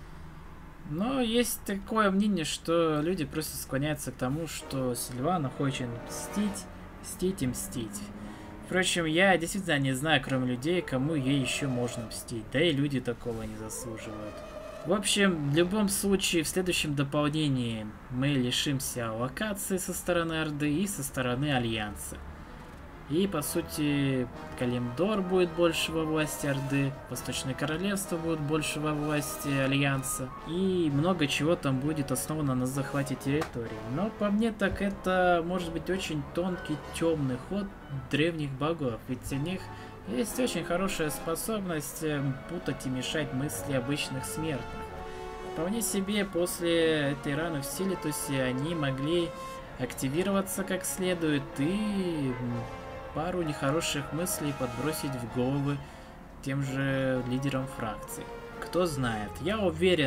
Но есть такое мнение, что люди просто склоняются к тому, что Сильвана хочет мстить и мстить. Впрочем, я действительно не знаю, кроме людей, кому ей еще можно мстить, да и люди такого не заслуживают. В общем, в любом случае, в следующем дополнении мы лишимся локации со стороны Орды и со стороны Альянса. И, по сути, Калимдор будет больше во власти Орды, Восточное Королевство будет больше во власти Альянса, и много чего там будет основано на захвате территории. Но по мне так это может быть очень тонкий, темный ход древних богов, ведь у них есть очень хорошая способность путать и мешать мысли обычных смертных. Вполне себе после этой раны в силе, то есть они могли активироваться как следует и пару нехороших мыслей подбросить в головы тем же лидерам фракции. Кто знает, я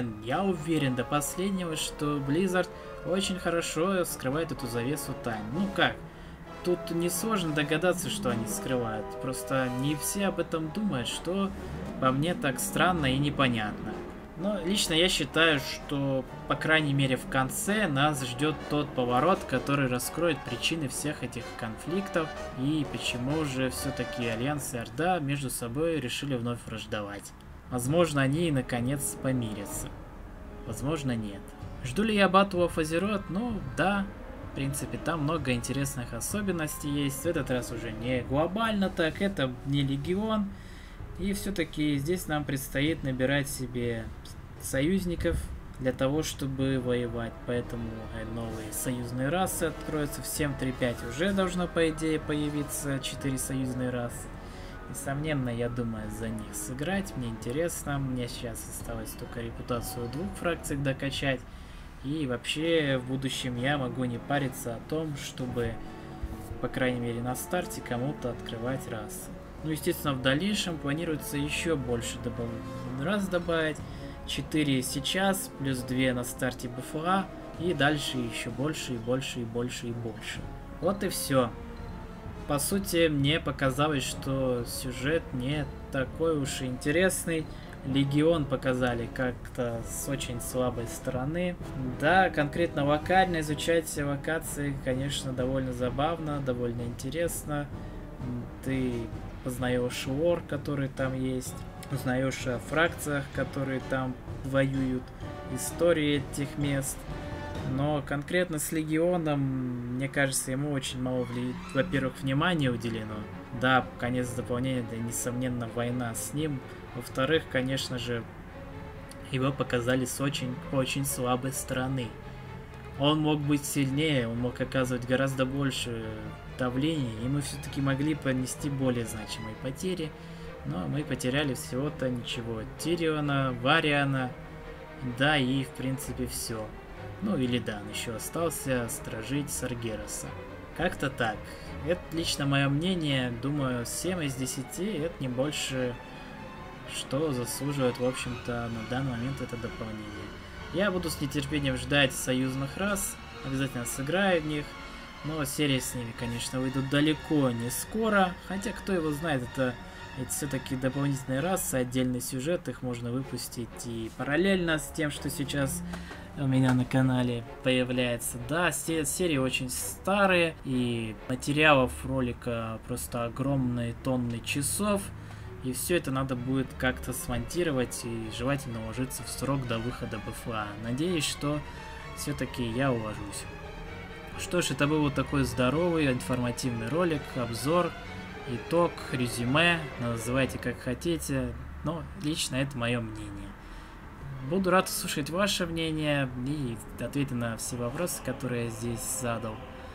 уверен до последнего, что Blizzard очень хорошо скрывает эту завесу тайн. Ну как, тут несложно догадаться, что они скрывают, просто не все об этом думают, что по мне так странно и непонятно. Но лично я считаю, что, по крайней мере, в конце нас ждет тот поворот, который раскроет причины всех этих конфликтов и почему же все-таки Альянс и Орда между собой решили вновь враждовать. Возможно, они наконец помирятся. Возможно, нет. Жду ли я Battle of Azeroth? Ну, да. В принципе, там много интересных особенностей есть. В этот раз уже не глобально так, это не Легион. И все-таки здесь нам предстоит набирать себе союзников для того, чтобы воевать. Поэтому новые союзные расы откроются. Всем 3.5 уже должно, по идее, появиться 4 союзные расы. Несомненно, я думаю за них сыграть. Мне интересно. Мне сейчас осталось только репутацию 2 фракций докачать. И вообще, в будущем я могу не париться о том, чтобы, по крайней мере, на старте кому-то открывать расы. Ну, естественно, в дальнейшем планируется еще больше раз добавить. 4 сейчас, плюс 2 на старте БФА. И дальше еще больше, и больше, и больше, и больше. Вот и все. По сути, мне показалось, что сюжет не такой уж и интересный. Легион показали как-то с очень слабой стороны. Да, конкретно локально изучать все локации, конечно, довольно забавно, довольно интересно. Ты познаешь лор, который там есть, узнаешь о фракциях, которые там воюют, истории этих мест. Но конкретно с Легионом, мне кажется, ему очень мало, во-первых, внимания уделено. Да, конец дополнения, да, несомненно, война с ним. Во-вторых, конечно же, его показали с очень слабой стороны. Он мог быть сильнее, он мог оказывать гораздо больше давления, и мы все-таки могли понести более значимые потери. Но мы потеряли всего-то ничего. Тириона, Вариана, да, и в принципе все. Ну или да, он еще остался сторожить Саргераса. Как-то так. Это лично мое мнение. Думаю, 7 из 10 это не больше, что заслуживает, в общем-то, на данный момент это дополнение. Я буду с нетерпением ждать союзных рас. Обязательно сыграю в них. Но серии с ними, конечно, выйдут далеко не скоро. Хотя, кто его знает, это все-таки дополнительные расы, отдельный сюжет. Их можно выпустить и параллельно с тем, что сейчас у меня на канале появляется. Да, серии очень старые, и материалов ролика просто огромные тонны часов. И все это надо будет как-то смонтировать и желательно уложиться в срок до выхода БФА. Надеюсь, что все-таки я уложусь. Что ж, это был вот такой здоровый информативный ролик, обзор, итог, резюме, называйте как хотите, но лично это мое мнение. Буду рад услышать ваше мнение и ответы на все вопросы, которые я здесь задал.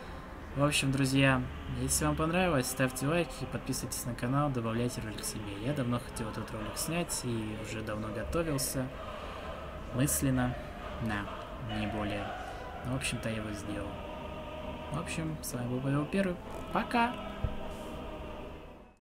В общем, друзья, если вам понравилось, ставьте лайки, подписывайтесь на канал, добавляйте ролик себе. Я давно хотел этот ролик снять и уже давно готовился. Мысленно, да, не более. Но, в общем-то, я его сделал. В общем, с вами был Павел Первый. Пока!